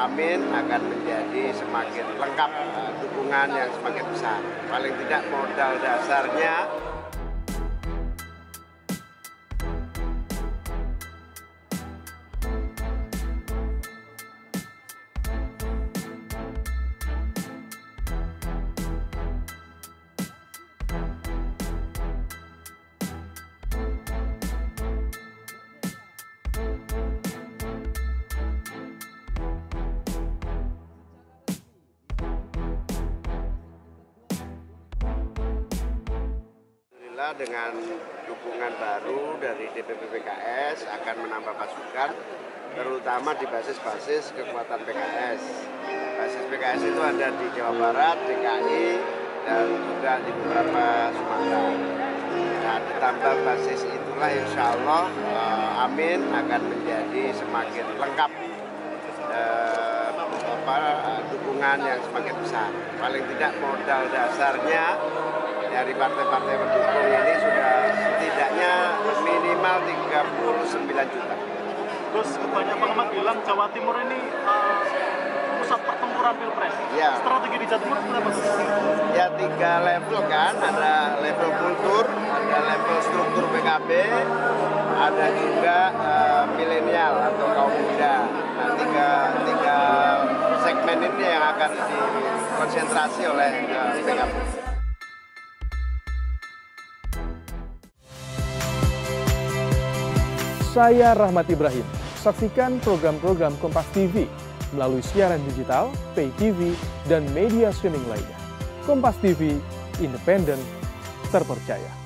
amin akan menjadi semakin lengkap, dukungan yang semakin besar. Paling tidak modal dasarnya dengan dukungan baru dari DPP PKS akan menambah pasukan, terutama di basis-basis kekuatan PKS. Basis PKS itu ada di Jawa Barat, DKI, dan juga di beberapa Sumatera. Nah, ditambah basis itulah insya Allah, amin akan menjadi semakin lengkap, dukungan yang semakin besar. Paling tidak modal dasarnya dari partai-partai pendukung ini sudah setidaknya minimal 39 juta. Terus banyak pengamat bilang Jawa Timur ini pusat pertempuran pilpres. Ya. Strategi di Jawa Timur berapa? Ya 3 level kan, ada level kultur, ada level struktur PKB, ada juga milenial atau kaum muda. Nah, tiga segmen ini yang akan dikonsentrasi oleh PKB. Saya Rahmat Ibrahim. Saksikan program-program Kompas TV melalui siaran digital, pay TV, dan media streaming lainnya. Kompas TV, independen, terpercaya.